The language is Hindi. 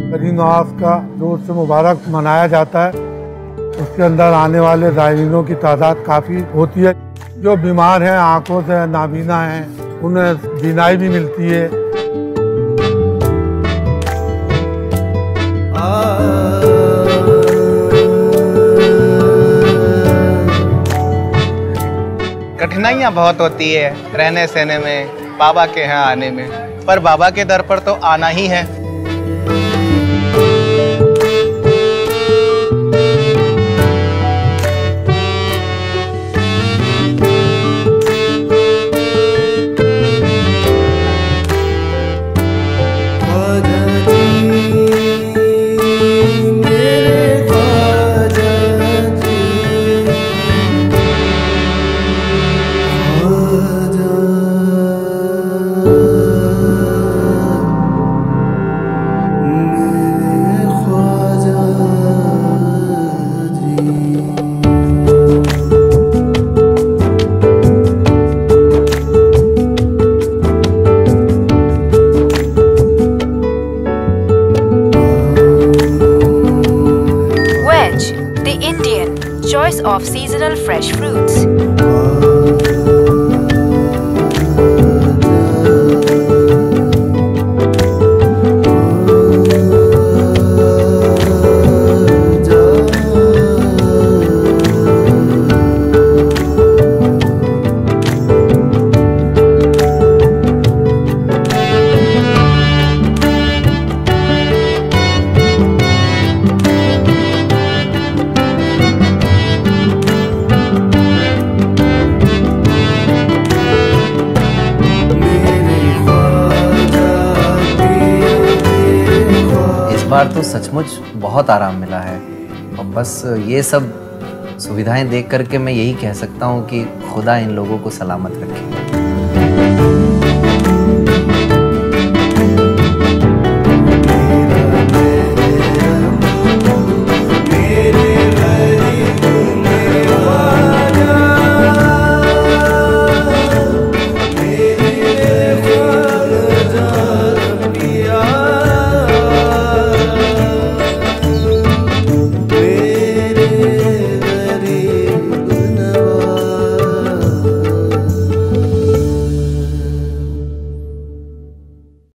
करीम नवाज का जो उर्स मुबारक मनाया जाता है, उसके अंदर आने वाले ज़ायरीनों की तादाद काफ़ी होती है। जो बीमार हैं, आँखों से नाबीना हैं, उन्हें बीनाई भी मिलती है। कठिनाइयाँ बहुत होती है रहने सहने में, बाबा के यहाँ आने में, पर बाबा के दर पर तो आना ही है। The Indian choice of seasonal fresh fruits. इस बार तो सचमुच बहुत आराम मिला है और बस ये सब सुविधाएं देख करके मैं यही कह सकता हूँ कि खुदा इन लोगों को सलामत रखे।